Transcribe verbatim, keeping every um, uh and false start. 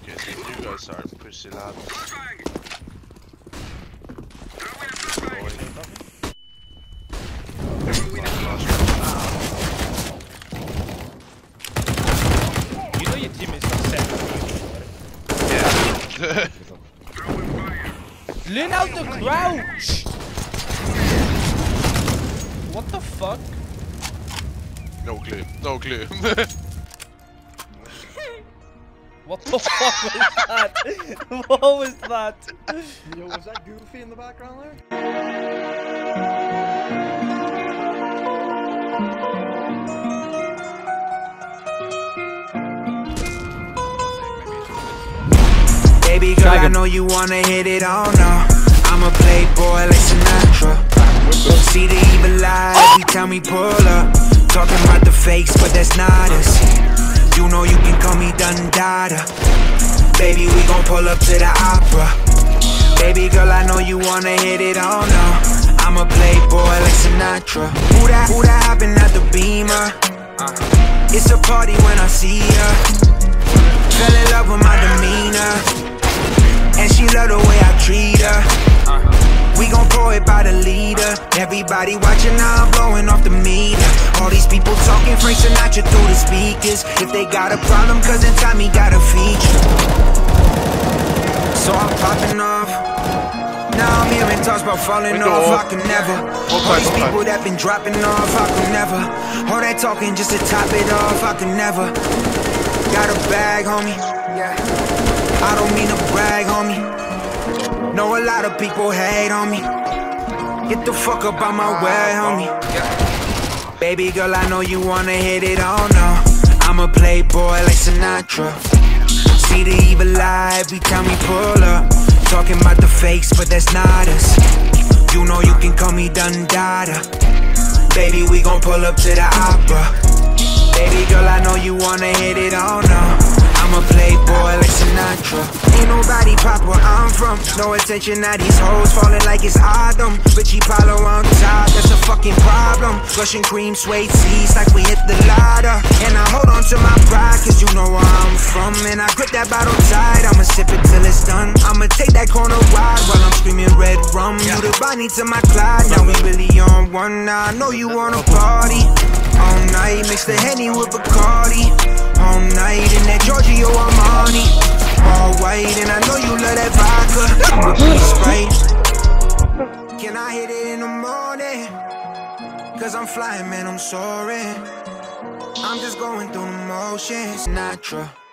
Okay, so you guys are pussy lads. You know your team is upset. Yeah. Lean out the crouch! What the fuck? No clue. No clue. What the fuck was that? What was that? Yo, was that Goofy in the background there? Baby girl, I know you wanna hit it all now. I'm a playboy like Sinatra. See the evil eye every time we pull up. Talking about the fakes, but that's not us. You know you can call me Dundada. Baby, we gon' pull up to the opera. Baby girl, I know you wanna hit it all now. I'm a playboy like Sinatra. Who that, who that hoppin' at the Beamer? It's a party when I see her. Fell in love with my demeanor, and she love the way I treat her. We gon' pour it by the leader. Everybody watching now, I'm blowing off the meter. All these people talking Frank Sinatra through the speakers. If they got a problem, cause in time he got a feature. So I'm popping off. Now I'm hearing talks about falling off. I can never. All these people that been dropping off, I can never. All that talking just to top it off, I can never. Got a bag, homie. Yeah. I don't mean to brag, homie. Know a lot of people hate on me. Get the fuck up out my way, homie. Baby girl, I know you wanna hit it all now. I'm a playboy like Sinatra. See the evil eye every time we pull up. Talking about the fakes, but that's not us. You know you can call me Dundada. Baby, we gon' pull up to the opera. Baby girl, I know you wanna hit it all now. I'm a playboy like Sinatra. Ain't nobody pop where I'm from. No attention now, these hoes falling like it's autumn. Ricci, Paolo on top, that's a fucking problem. Russian cream, suede seats like we hit the ladder. And I hold on to my pride, cause you know where I'm from. And I grip that bottle tight, I'ma sip it till it's done. I'ma take that corner wide while I'm screaming red rum. You the Bonnie to my Clyde, now we really on one. Now I know you wanna party all night, mix the Henny with Bacardi. All night in that Giorgio Armani. All white, and I know you love that vodka with me Sprite. Can I hit it in the morning? Cause I'm flying, man, I'm soaring. I'm just going through the motions. Sinatra.